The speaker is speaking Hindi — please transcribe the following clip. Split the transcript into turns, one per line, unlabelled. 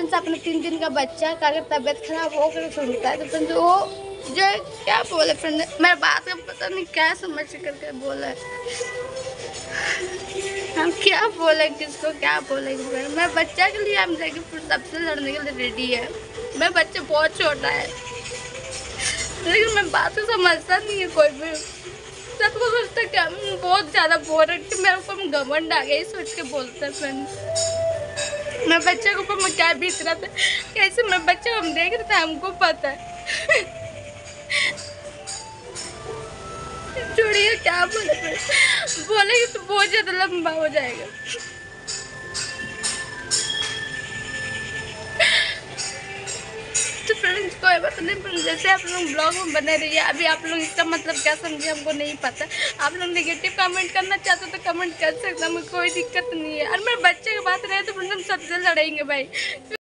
फ्रेंड्स अपना 3 दिन का बच्चा का अगर तबीयत खराब हो कर सुनता है तो फ्रेंड्स वो जो क्या बोले फ्रेंड, मेरे बात का पता नहीं क्या समझ करके बोला है। हम क्या बोले, किसको क्या बोलेंगे फ्रेंड। मैं बच्चा के लिए हम लेके फिर सबसे लड़ने के लिए रेडी है। मैं बच्चा बहुत छोटा है लेकिन मैं बात को समझता नहीं है कोई भी। सबको सोचता है कि हम बहुत ज़्यादा बोल रहे कि मेरे ऊपर घमंड आ गया, ये सोच के बोलते हैं फ्रेंड। मैं बच्चे के ऊपर मैं क्या बीत रहा था, कैसे मैं बच्चे को हम देख रहे थे, हमको पता है। छोड़िए क्या बोले, बोलेंगे तो बहुत ज़्यादा लंबा हो जाएगा। तो फ्रेंड्स कोई बात नहीं, पर जैसे आप लोग ब्लॉग में बने रहिए। अभी आप लोग इसका मतलब क्या समझे हमको नहीं पता। आप लोग नेगेटिव कमेंट करना चाहते हो तो कमेंट कर सकते हैं, मुझे कोई दिक्कत नहीं है। और मेरे बच्चे की बात रहे तो फ्रेंड्स हम सबसे लड़ेंगे भाई।